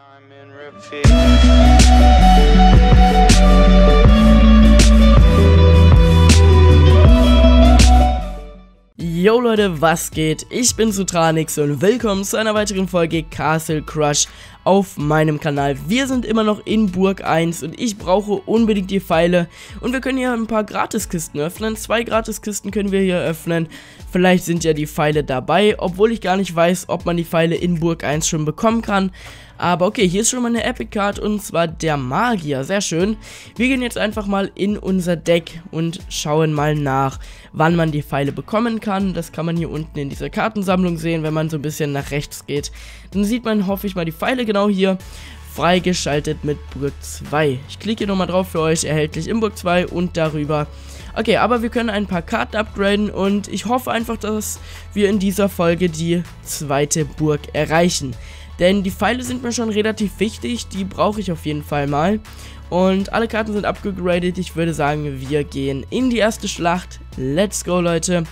Yo Leute, was geht? Ich bin Sutranix und willkommen zu einer weiteren Folge Castle Crush auf meinem Kanal. Wir sind immer noch in Burg 1 und ich brauche unbedingt die Pfeile und wir können hier ein paar Gratiskisten öffnen. 2 Gratiskisten können wir hier öffnen. Vielleicht sind ja die Pfeile dabei, obwohl ich gar nicht weiß, ob man die Pfeile in Burg 1 schon bekommen kann. Aber okay, hier ist schon mal eine Epic Card und zwar der Magier, sehr schön. Wir gehen jetzt einfach mal in unser Deck und schauen mal nach, wann man die Pfeile bekommen kann. Das kann man hier unten in dieser Kartensammlung sehen, wenn man so ein bisschen nach rechts geht. Dann sieht man, hoffe ich mal, die Pfeile genau hier, freigeschaltet mit Burg 2. Ich klicke hier nochmal drauf für euch, erhältlich in Burg 2 und darüber. Okay, aber wir können ein paar Karten upgraden und ich hoffe einfach, dass wir in dieser Folge die zweite Burg erreichen. Denn die Pfeile sind mir schon relativ wichtig, die brauche ich auf jeden Fall mal. Und alle Karten sind abgegradet, ich würde sagen, wir gehen in die erste Schlacht. Let's go, Leute.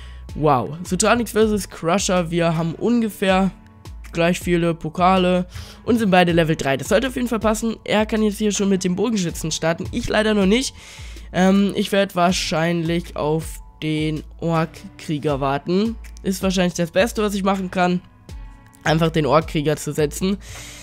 Wow, Sutranix vs. Crusher, wir haben ungefähr gleich viele Pokale und sind beide Level 3. Das sollte auf jeden Fall passen. Er kann jetzt hier schon mit dem Bogenschützen starten, ich leider noch nicht. Ich werde wahrscheinlich auf den Orkkrieger warten. Ist wahrscheinlich das Beste, was ich machen kann. Einfach den Orkkrieger zu setzen.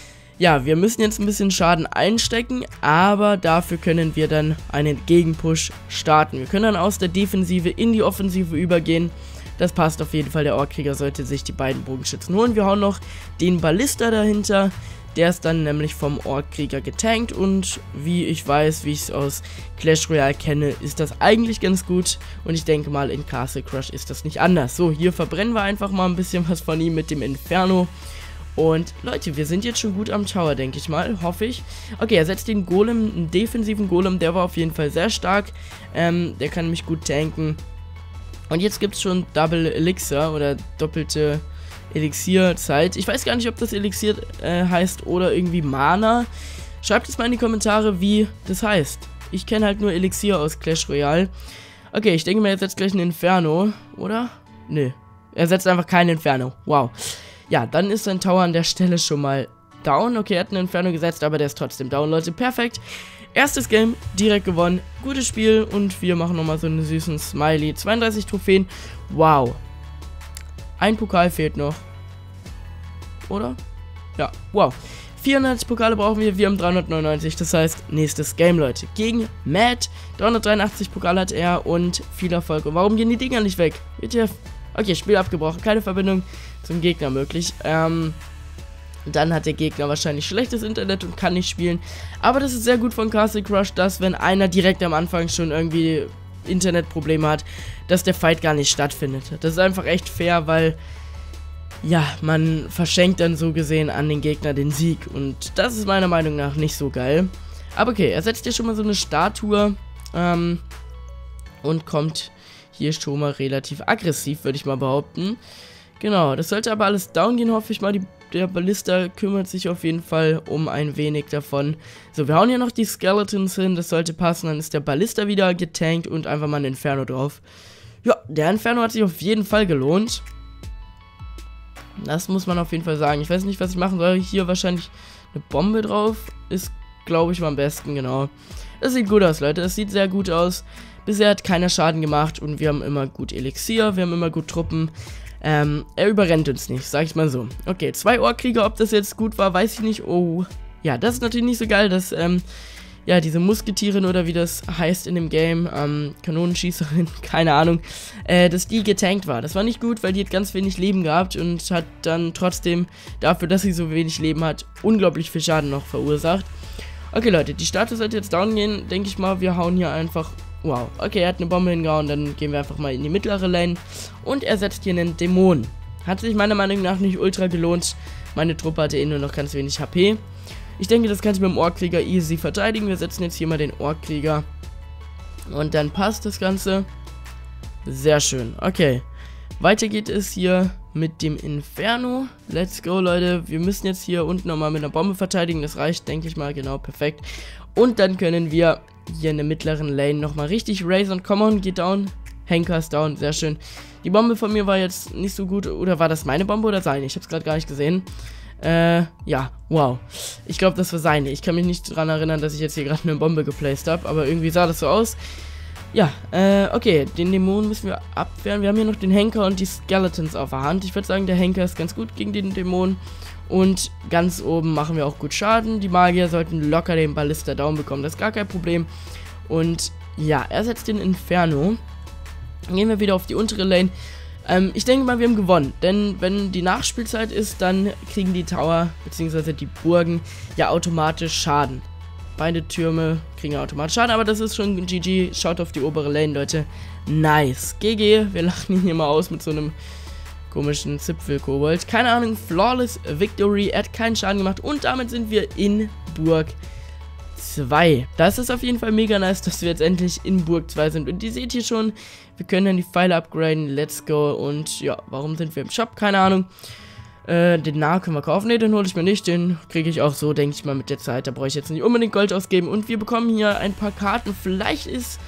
Ja, wir müssen jetzt ein bisschen Schaden einstecken, aber dafür können wir dann einen Gegenpush starten. Wir können dann aus der Defensive in die Offensive übergehen. Das passt auf jeden Fall, der Orkkrieger sollte sich die beiden Bogenschützen holen. Wir hauen noch den Ballista dahinter. Der ist dann nämlich vom Orkkrieger getankt und wie ich weiß, wie ich es aus Clash Royale kenne, ist das eigentlich ganz gut und ich denke mal, in Castle Crush ist das nicht anders. So, hier verbrennen wir einfach mal ein bisschen was von ihm mit dem Inferno und Leute, wir sind jetzt schon gut am Tower, denke ich mal, hoffe ich. Okay, er setzt den Golem, einen defensiven Golem, der war auf jeden Fall sehr stark, der kann mich gut tanken und jetzt gibt es schon Double Elixir oder doppelte Elixierzeit. Ich weiß gar nicht, ob das Elixier heißt oder irgendwie Mana. Schreibt es mal in die Kommentare, wie das heißt. Ich kenne halt nur Elixier aus Clash Royale. Okay, ich denke mal, er setzt gleich ein Inferno, oder? Nö. Er setzt einfach kein Inferno. Wow. Ja, dann ist sein Tower an der Stelle schon mal down. Okay, er hat ein Inferno gesetzt, aber der ist trotzdem down, Leute. Perfekt. Erstes Game, direkt gewonnen. Gutes Spiel und wir machen nochmal so einen süßen Smiley. 32 Trophäen. Wow. Ein Pokal fehlt noch. Oder? Ja, wow. 400 Pokale brauchen wir, wir haben 399. Das heißt, nächstes Game, Leute. Gegen Matt. 383 Pokale hat er und viel Erfolg. Und warum gehen die Dinger nicht weg? WTF? Okay, Spiel abgebrochen. Keine Verbindung zum Gegner möglich. Dann hat der Gegner wahrscheinlich schlechtes Internet und kann nicht spielen. Aber das ist sehr gut von Castle Crush, dass wenn einer direkt am Anfang schon irgendwie Internetprobleme hat, dass der Fight gar nicht stattfindet. Das ist einfach echt fair, weil ja, man verschenkt dann so gesehen an den Gegner den Sieg und das ist meiner Meinung nach nicht so geil. Aber okay, er setzt hier schon mal so eine Statue und kommt hier schon mal relativ aggressiv, würde ich mal behaupten. Genau, das sollte aber alles down gehen, hoffe ich mal. Der Ballista kümmert sich auf jeden Fall um ein wenig davon. So, wir hauen hier noch die Skeletons hin, das sollte passen. Dann ist der Ballista wieder getankt und einfach mal ein Inferno drauf. Ja, der Inferno hat sich auf jeden Fall gelohnt. Das muss man auf jeden Fall sagen. Ich weiß nicht, was ich machen soll. Hier wahrscheinlich eine Bombe drauf. Ist, glaube ich, mal am besten, genau. Das sieht gut aus, Leute. Das sieht sehr gut aus. Bisher hat keiner Schaden gemacht und wir haben immer gut Elixier. Wir haben immer gut Truppen. Er überrennt uns nicht, sag ich mal so. Okay, 2 Orkkrieger, ob das jetzt gut war, weiß ich nicht. Oh, ja, das ist natürlich nicht so geil, dass, ja, diese Musketierin oder wie das heißt in dem Game, Kanonenschießerin, keine Ahnung, dass die getankt war. Das war nicht gut, weil die hat ganz wenig Leben gehabt und hat dann trotzdem, dafür, dass sie so wenig Leben hat, unglaublich viel Schaden noch verursacht. Okay, Leute, die Statue sollte jetzt down gehen, denke ich mal. Wir hauen hier einfach... Wow, okay, er hat eine Bombe hingehauen, dann gehen wir einfach mal in die mittlere Lane und er setzt hier einen Dämon. Hat sich meiner Meinung nach nicht ultra gelohnt, meine Truppe hatte nur noch ganz wenig HP. Ich denke, das kann ich mit dem Orkkrieger easy verteidigen, wir setzen jetzt hier mal den Orkkrieger und dann passt das Ganze. Sehr schön, okay. Weiter geht es hier mit dem Inferno. Let's go, Leute. Wir müssen jetzt hier unten nochmal mit einer Bombe verteidigen. Das reicht, denke ich mal, genau, perfekt. Und dann können wir hier in der mittleren Lane nochmal richtig raisen. Come on, geht down. Henker ist down, sehr schön. Die Bombe von mir war jetzt nicht so gut. Oder war das meine Bombe oder seine? Ich habe es gerade gar nicht gesehen. Ja, wow. Ich glaube, das war seine. Ich kann mich nicht daran erinnern, dass ich jetzt hier gerade eine Bombe geplaced habe, aber irgendwie sah das so aus. Ja, okay, den Dämonen müssen wir abwehren. Wir haben hier noch den Henker und die Skeletons auf der Hand. Ich würde sagen, der Henker ist ganz gut gegen den Dämonen. Und ganz oben machen wir auch gut Schaden. Die Magier sollten locker den Ballista Down bekommen, das ist gar kein Problem. Und ja, er setzt den Inferno. Dann gehen wir wieder auf die untere Lane. Ich denke mal, wir haben gewonnen, denn wenn die Nachspielzeit ist, dann kriegen die Tower bzw. die Burgen ja automatisch Schaden. Beide Türme kriegen automatisch Schaden, aber das ist schon GG. Schaut auf die obere Lane, Leute. Nice. GG, wir lachen ihn hier mal aus mit so einem komischen Zipfel-Kobold. Keine Ahnung, Flawless Victory, er hat keinen Schaden gemacht und damit sind wir in Burg 2. Das ist auf jeden Fall mega nice, dass wir jetzt endlich in Burg 2 sind. Und ihr seht hier schon, wir können dann die Pfeile upgraden. Let's go. Und ja, warum sind wir im Shop? Keine Ahnung. Den Nah können wir kaufen. Ne, den hole ich mir nicht. Den kriege ich auch so, denke ich mal, mit der Zeit. Da brauche ich jetzt nicht unbedingt Gold ausgeben. Und wir bekommen hier ein paar Karten. Vielleicht ist...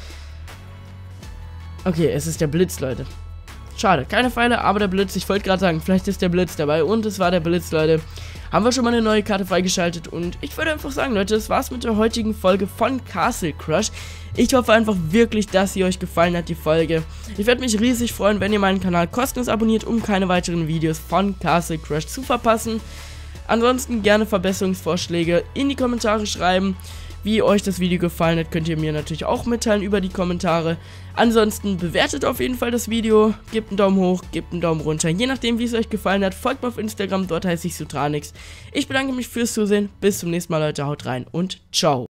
Okay, es ist der Blitz, Leute. Schade, keine Pfeile, aber der Blitz. Ich wollte gerade sagen, vielleicht ist der Blitz dabei. Und es war der Blitz, Leute. Haben wir schon mal eine neue Karte freigeschaltet. Und ich würde einfach sagen, Leute, das war's mit der heutigen Folge von Castle Crush. Ich hoffe einfach wirklich, dass sie euch gefallen hat, die Folge. Ich werde mich riesig freuen, wenn ihr meinen Kanal kostenlos abonniert, um keine weiteren Videos von Castle Crush zu verpassen. Ansonsten gerne Verbesserungsvorschläge in die Kommentare schreiben. Wie euch das Video gefallen hat, könnt ihr mir natürlich auch mitteilen über die Kommentare. Ansonsten bewertet auf jeden Fall das Video, gebt einen Daumen hoch, gebt einen Daumen runter. Je nachdem, wie es euch gefallen hat, folgt mir auf Instagram, dort heiße ich Sutranix. Ich bedanke mich fürs Zusehen, bis zum nächsten Mal, Leute, haut rein und ciao.